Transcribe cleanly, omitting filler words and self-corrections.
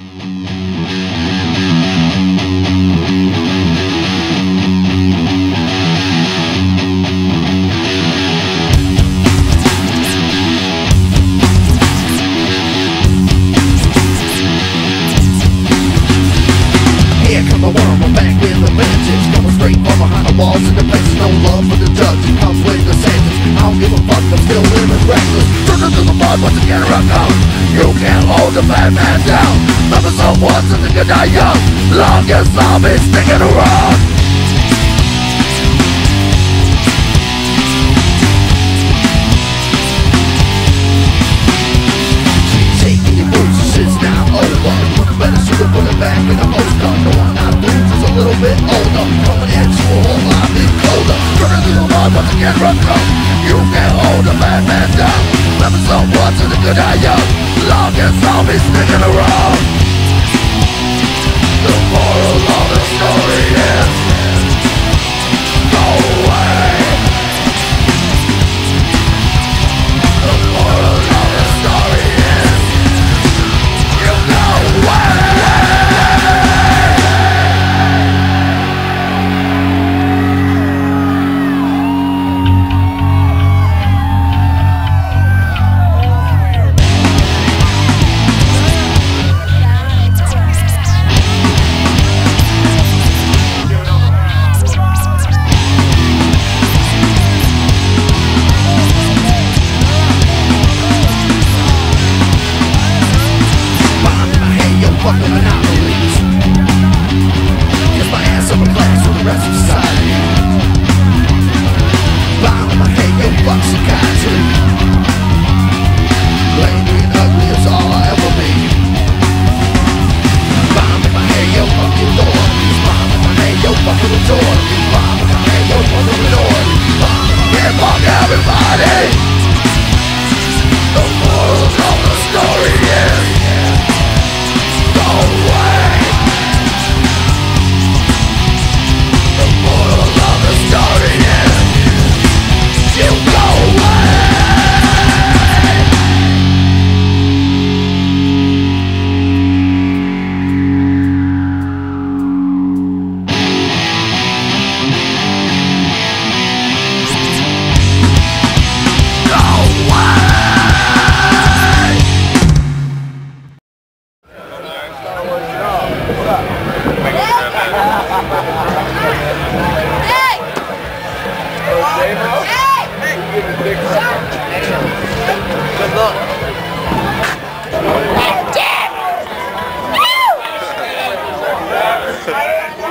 Walls in the place, no love for the judge. It comes with the sentence. I don't give a fuck, I'm still living reckless. Turn into the mud once again around now. You can't hold the bad man down. Never someone to think you die young. Long as I'll be sticking around. Taking your boots, shit's now over. Put a better suit, put it back in the postcard. No one not boots, is a little bit older. Coming at you a whole lot colder. Turn into the mud once again run down. You can't hold a bad man down. Never someone to the good eye young. Long as I'll be sticking around. The moral of the story is go away. The moral of the story is you go away. Fucking monopolies. Get my ass up a class with the rest of society. Bomb in my head, yo, fuck psychiatry. Lame and ugly is all I ever be. Bomb in my head, yo, fuck your door. Bomb in my head, yo, fuck the door. Bomb in my head, yo, fuck the door. Bomb in my head, fuck everybody. The moral of the story is go away. The moral of the story is you go away. Good luck. Woo!